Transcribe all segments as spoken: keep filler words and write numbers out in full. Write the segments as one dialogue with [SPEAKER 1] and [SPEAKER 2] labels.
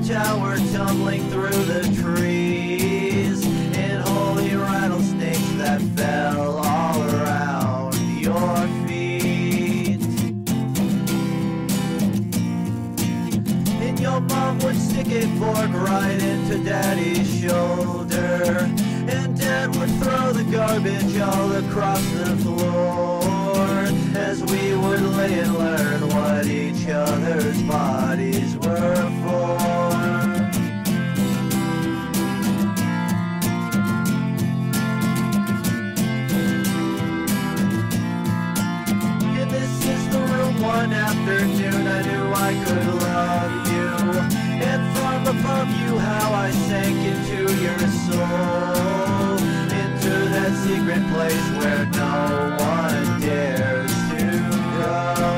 [SPEAKER 1] tower tumbling through the trees, and holy rattlesnakes that fell all around your feet. And your mom would stick a fork right into Daddy's shoulder, and Dad would throw the garbage all across the floor, as we would lay and learn what each other's bodies were for. And this is the room one afternoon I knew I could love you, and from above you how I sank into your soul, into that secret place where no one dares to go.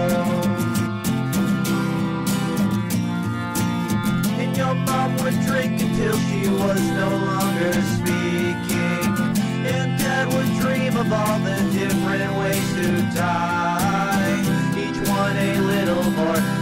[SPEAKER 1] And your mom would drink until she was no longer speaking, and Dad would dream of all the different ways to die, each one a little more